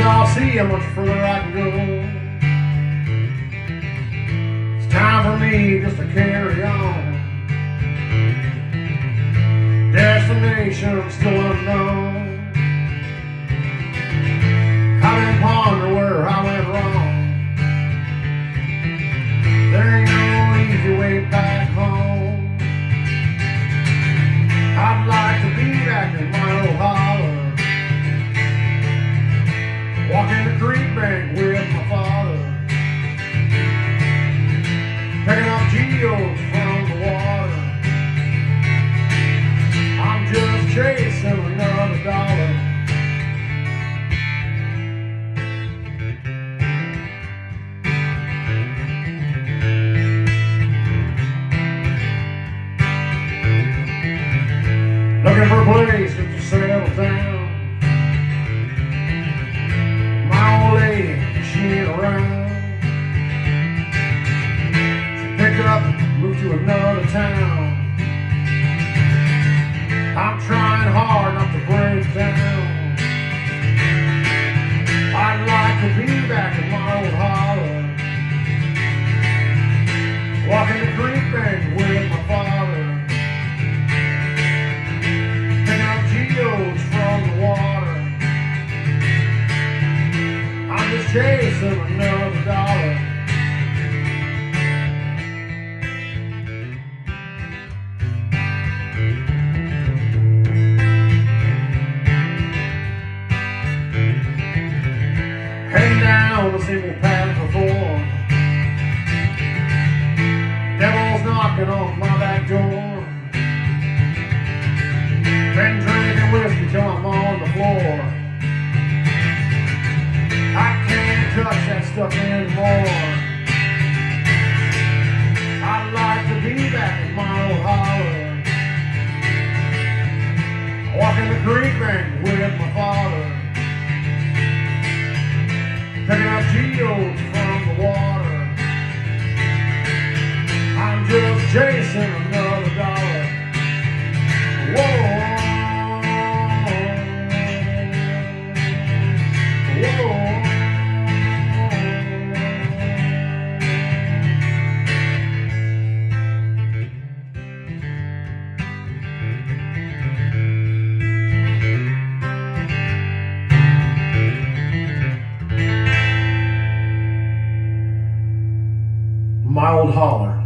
I'll see how much further I can go. It's time for me just to carry on. Destination still unknown. I've been pondering where I went wrong. There ain't no easy way back home. I'd like to be back in my old holler, walking the creek bank with my father, picking up geodes from the water. I'm just chasing another dollar. Looking for a place to settle down. My old lady, she ain't around. She picked up and moved to another town. I'm trying hard not to break down. I'd like to be back in my old holler, walking the creek bank with my father, picking up geodes from the water. I'm just chasing another dollar. Heading down the single path before. Devil's knocking on my back door. Been drinking whiskey till I'm on the floor. I can't touch that stuff anymore. I'd like to be back in my old holler, walking the creek bank with my father, picking up geodes from the water. I'm just chasing another dollar. Whoa, whoa. My old holler.